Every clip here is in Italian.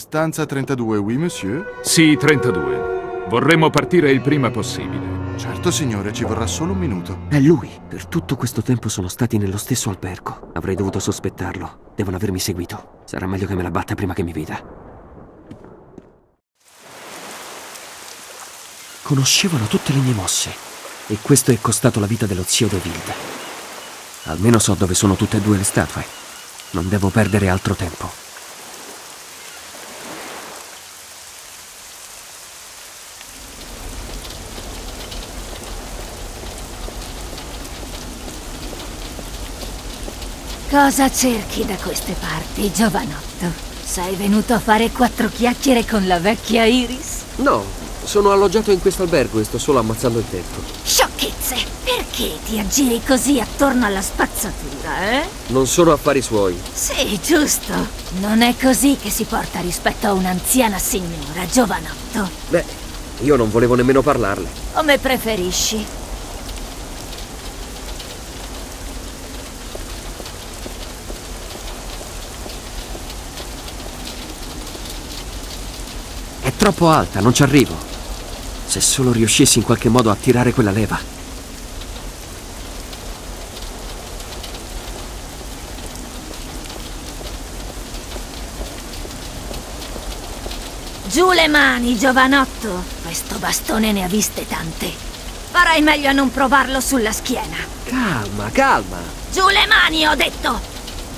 Stanza 32, oui, monsieur? Sì, 32. Vorremmo partire il prima possibile. Certo, signore, ci vorrà solo un minuto. È lui. Per tutto questo tempo sono stati nello stesso albergo. Avrei dovuto sospettarlo. Devono avermi seguito. Sarà meglio che me la batta prima che mi veda. Conoscevano tutte le mie mosse. E questo è costato la vita dello zio De Wilde. Almeno so dove sono tutte e due le statue. Non devo perdere altro tempo. Cosa cerchi da queste parti, giovanotto? Sei venuto a fare 4 chiacchiere con la vecchia Iris? No, sono alloggiato in questo albergo e sto solo ammazzando il tempo. Sciocchezze! Perché ti aggiri così attorno alla spazzatura, eh? Non sono affari suoi. Sì, giusto. Non è così che si porta rispetto a un'anziana signora, giovanotto. Beh, io non volevo nemmeno parlarle. Come preferisci. È troppo alta, non ci arrivo. Se solo riuscissi in qualche modo a tirare quella leva. Giù le mani, giovanotto. Questo bastone ne ha viste tante. Farai meglio a non provarlo sulla schiena. Calma, calma. Giù le mani, ho detto!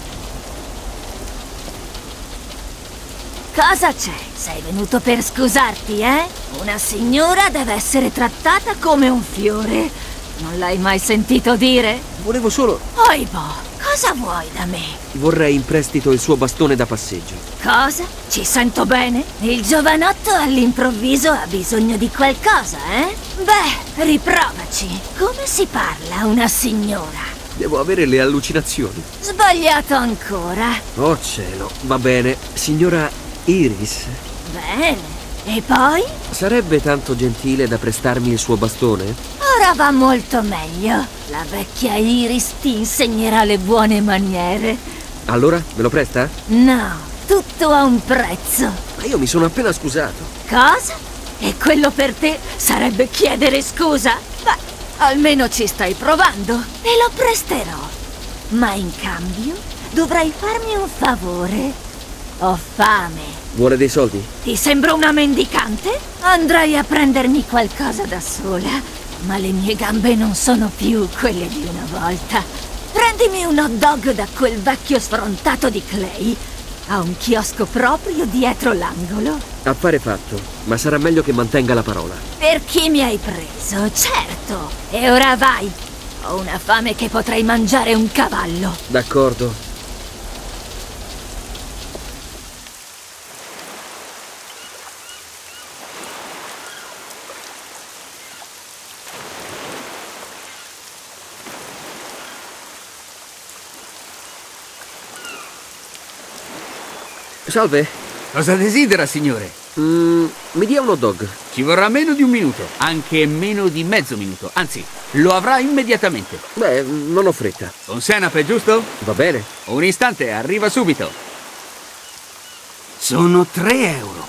Cosa c'è? Sei venuto per scusarti, eh? Una signora deve essere trattata come un fiore. Non l'hai mai sentito dire? Volevo solo... Oibo, cosa vuoi da me? Vorrei in prestito il suo bastone da passeggio. Cosa? Ci sento bene? Il giovanotto all'improvviso ha bisogno di qualcosa, eh? Beh, riprovaci. Come si parla a una signora? Devo avere le allucinazioni. Sbagliato ancora. Oh cielo, va bene. Signora Iris, Bene. E poi? sarebbe tanto gentile da prestarmi il suo bastone? Ora va molto meglio. La vecchia Iris ti insegnerà le buone maniere. Allora, me lo presta? No, tutto ha un prezzo. Ma io mi sono appena scusato. Cosa? E quello per te sarebbe chiedere scusa? Beh, almeno ci stai provando. Te lo presterò. Ma in cambio dovrai farmi un favore. Ho fame. Vuole dei soldi? Ti sembro una mendicante? Andrai a prendermi qualcosa da sola, ma le mie gambe non sono più quelle di una volta. Prendimi un hot dog da quel vecchio sfrontato di Clay. Ha un chiosco proprio dietro l'angolo. Affare fatto, ma sarà meglio che mantenga la parola. Per chi mi hai preso, certo. E ora vai. Ho una fame che potrei mangiare un cavallo. D'accordo. Salve. Cosa desidera, signore? Mi dia un hot dog. Ci vorrà meno di un minuto, anche meno di mezzo minuto. Anzi, lo avrà immediatamente. Beh, non ho fretta. Un senape, giusto? Va bene. Un istante, arriva subito. Sono 3 euro.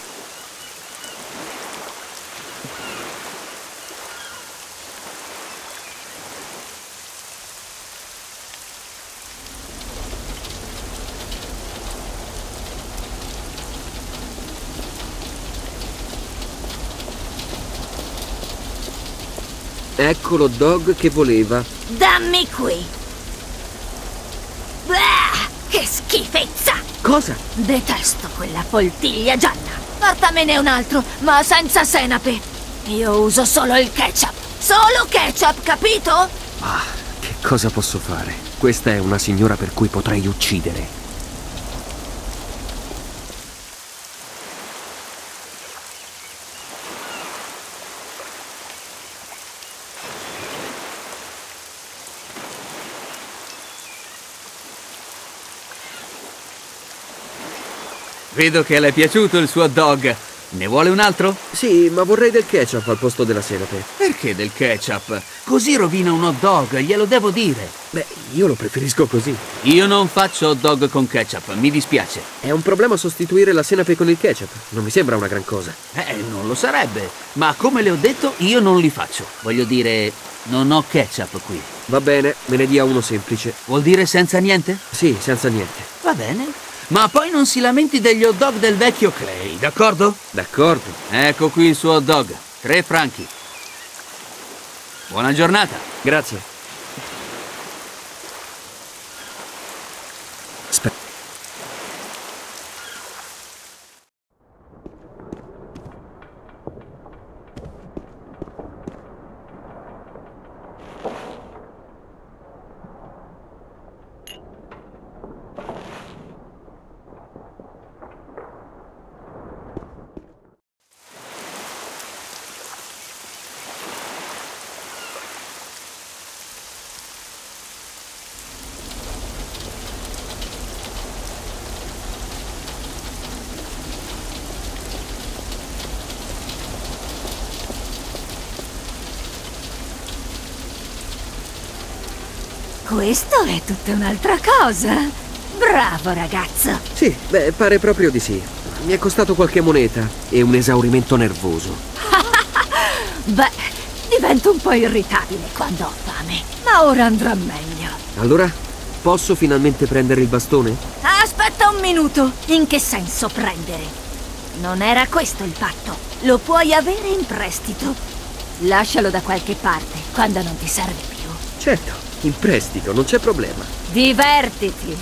Ecco l'hot dog che voleva. Dammi qui. Blah, che schifezza! Cosa? Detesto quella poltiglia gialla. Portamene un altro, ma senza senape. Io uso solo il ketchup. Solo ketchup, capito? Ah, che cosa posso fare? Questa è una signora per cui potrei uccidere. Vedo che le è piaciuto il suo hot dog. Ne vuole un altro? Sì, ma vorrei del ketchup al posto della senape. Perché del ketchup? Così rovina un hot dog, glielo devo dire. Beh, io lo preferisco così. Io non faccio hot dog con ketchup, mi dispiace. È un problema sostituire la senape con il ketchup. Non mi sembra una gran cosa. Non lo sarebbe. Ma come le ho detto, io non li faccio. Voglio dire, non ho ketchup qui. Va bene, me ne dia uno semplice. Vuol dire senza niente? Sì, senza niente. Va bene. Ma poi non si lamenti degli hot dog del vecchio Clay, d'accordo? D'accordo. Ecco qui il suo hot dog. 3 franchi. Buona giornata. Grazie. Aspetta. Questo è tutta un'altra cosa. Bravo, ragazzo. Sì, beh, pare proprio di sì. Mi è costato qualche moneta e un esaurimento nervoso. Beh, divento un po' irritabile quando ho fame, ma ora andrà meglio. Allora, posso finalmente prendere il bastone? Aspetta un minuto. In che senso prendere? Non era questo il patto. Lo puoi avere in prestito. Lascialo da qualche parte quando non ti serve più. Certo, in prestito, non c'è problema. Divertiti.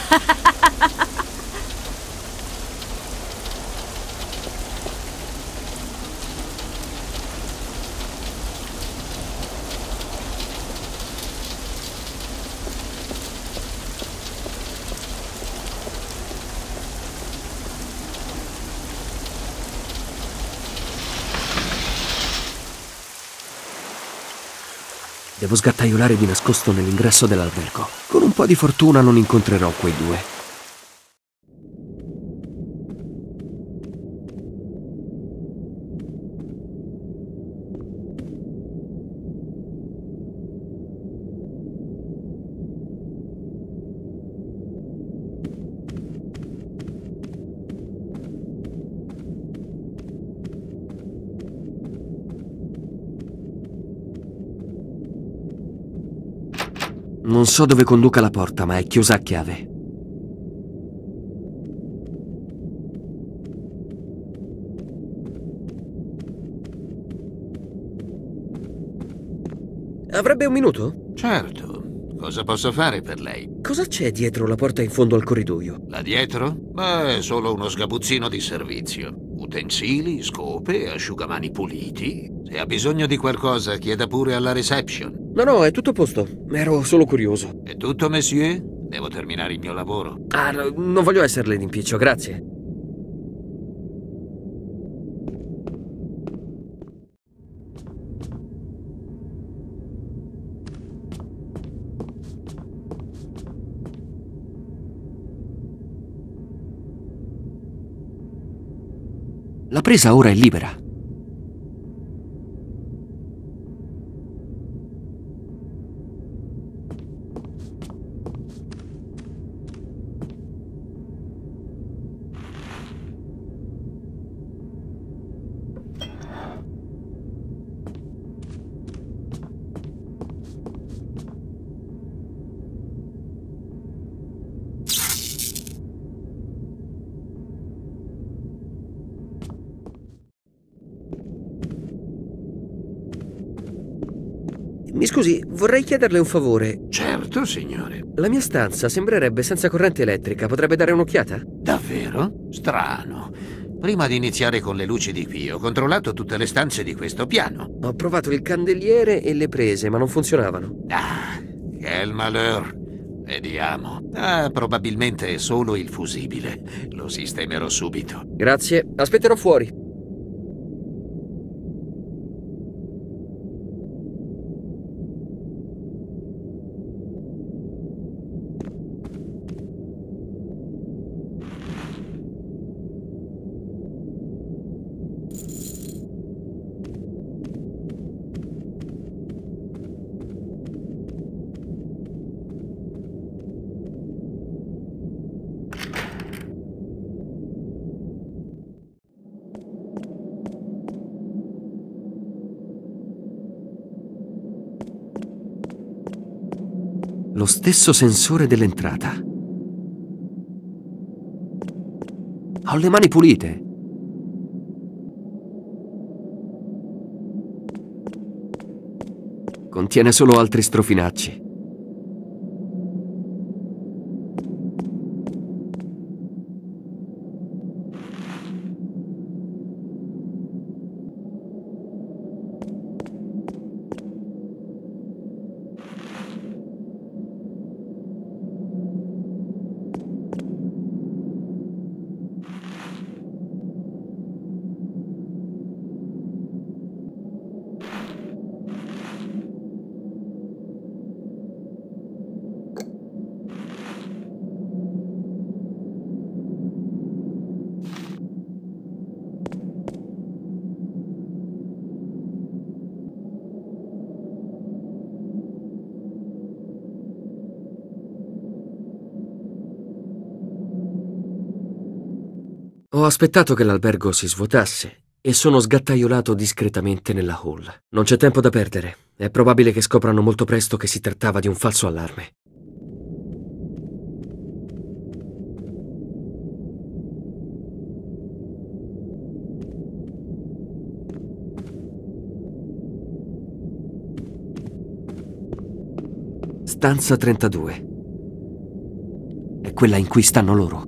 Devo sgattaiolare di nascosto nell'ingresso dell'albergo. Con un po' di fortuna non incontrerò quei due. Non so dove conduca la porta, ma è chiusa a chiave. Avrebbe un minuto? Certo. Cosa posso fare per lei? Cosa c'è dietro la porta in fondo al corridoio? Là dietro? Beh, è solo uno sgabuzzino di servizio. Utensili, scope, asciugamani puliti. Se ha bisogno di qualcosa, chieda pure alla reception. No, è tutto a posto. Ero solo curioso. È tutto, monsieur? Devo terminare il mio lavoro. Ah, non voglio esserle d'impiccio, grazie. La presa ora è libera. Mi scusi, vorrei chiederle un favore. Certo, signore. La mia stanza sembrerebbe senza corrente elettrica. Potrebbe dare un'occhiata? Davvero? Strano. Prima di iniziare con le luci di qui, ho controllato tutte le stanze di questo piano. Ho provato il candeliere e le prese, ma non funzionavano. Ah, quel malheur. Vediamo. Probabilmente è solo il fusibile. Lo sistemerò subito. Grazie, aspetterò fuori. Lo stesso sensore dell'entrata. Ho le mani pulite. Contiene solo altri strofinacci. Ho aspettato che l'albergo si svuotasse e sono sgattaiolato discretamente nella hall. Non c'è tempo da perdere. È probabile che scoprano molto presto che si trattava di un falso allarme. Stanza 32. È quella in cui stanno loro.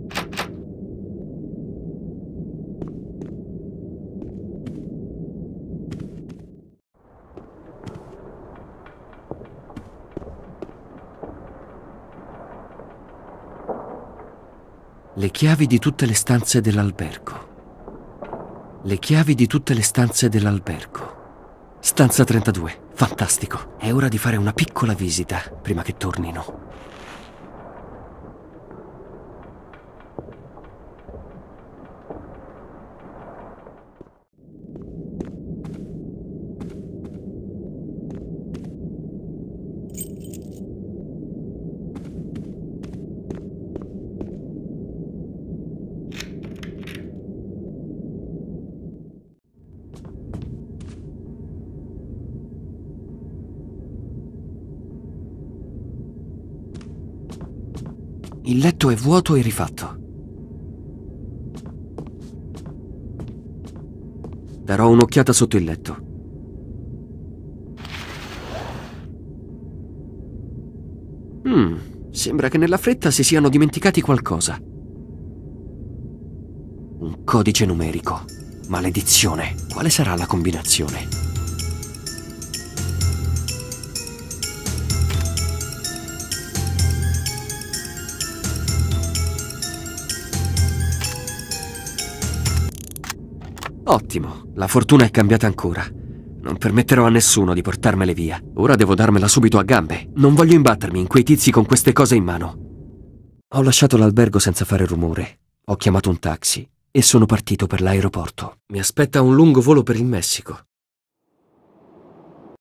Le chiavi di tutte le stanze dell'albergo. Le chiavi di tutte le stanze dell'albergo. Stanza 32. Fantastico. È ora di fare una piccola visita prima che tornino. Il letto è vuoto e rifatto. Darò un'occhiata sotto il letto. Sembra che nella fretta si siano dimenticati qualcosa. Un codice numerico. Maledizione. Quale sarà la combinazione? Ottimo, la fortuna è cambiata ancora. Non permetterò a nessuno di portarmele via. Ora devo darmela subito a gambe. Non voglio imbattermi in quei tizi con queste cose in mano. Ho lasciato l'albergo senza fare rumore. Ho chiamato un taxi e sono partito per l'aeroporto. Mi aspetta un lungo volo per il Messico.